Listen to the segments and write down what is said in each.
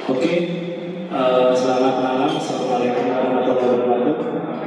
Oke, selamat malam. Assalamualaikum warahmatullahi wabarakatuh.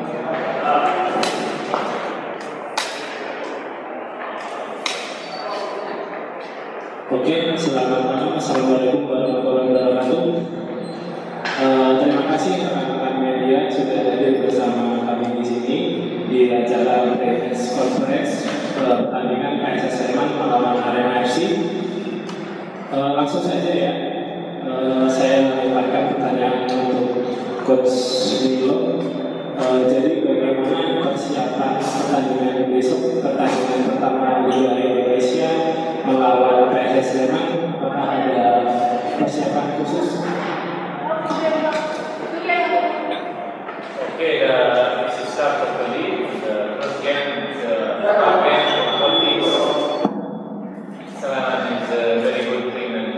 Oke, selamat malam. Assalamualaikum warahmatullahi wabarakatuh. Terima kasih rekan-rekan media sudah hadir bersama kami di sini di acara press conference pertandingan PSS Sleman melawan Arema FC. Langsung saja ya. Saya menyampaikan pertanyaan untuk Coach Milo. Jadi bagaimana persiapan pertandingan besok, pertandingan pertama Liga Indonesia melawan PSS Sleman? Apakah ada persiapan khusus? Okay, this is start of the league. The first game is against colleagues. Sleman is a very good team and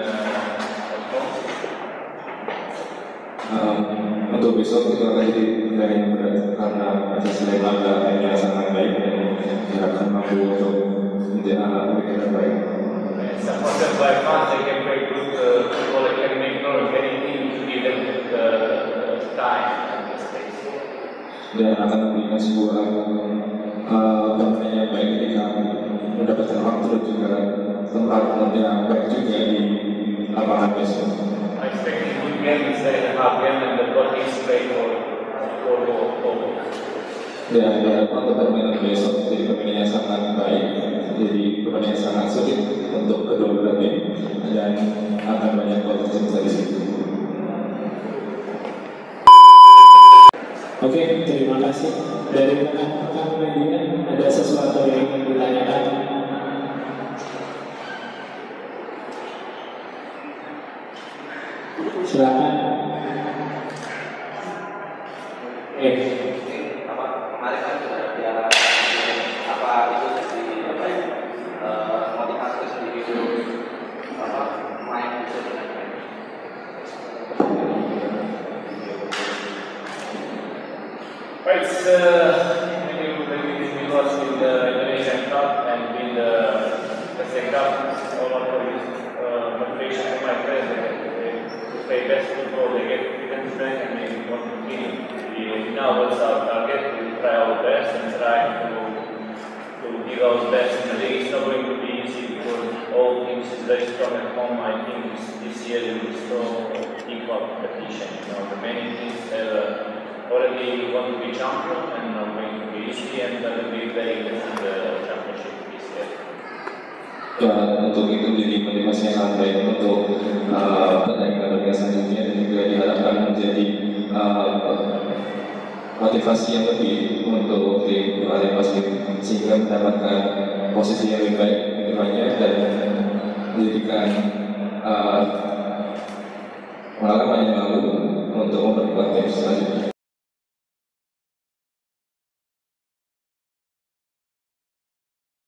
untuk besok itu akan jadi pertandingan yang berat karena PSS Sleman adalah tim yang sangat baik dan diharapkan mampu untuk menjadi tim yang baik. Supported by fans, they can play good football. They can make no anything to give them the time and the space. Dan akan memberikan sebuah permainan yang baik ketika mendapatkan waktu dan juga tempat yang baik juga di lapangan besok. I expect a good game in second half game and the bodies play for goal. Dan untuk permainan besok jadi permainan yang sangat baik, jadi permainan yang sangat sulit untuk kedua belah tim dan akan banyak gol tersisa di situ. Oke, terima kasih. Dari rekan-rekan media ada sesuatu yang ingin ditanyakan? Silakan. Kemarin kan sudah biara apa itu sesi motivasi sendiri dulu main bisa dengan baik. Right, maybe because in the Indonesian Cup and in the SC Cup, all of this motivation for my players to play best football, they get even strength and they want to continue. Now what's our target? We try our best and try to give our best in the league. It's not going to be easy because all teams is very strong at home. I think this year will be strong equal competition. The many teams have already want to be champion and not going to be easy and will be very good in the championship this year. Dan untuk itu menjadi motivasi yang sangat baik untuk pertandingan Liga selanjutnya dan juga diharapkan menjadi motivasi yang lebih untuk tim Arema sehingga mendapatkan posisi yang lebih baik di depannya dan menjadikan pengalaman yang lalu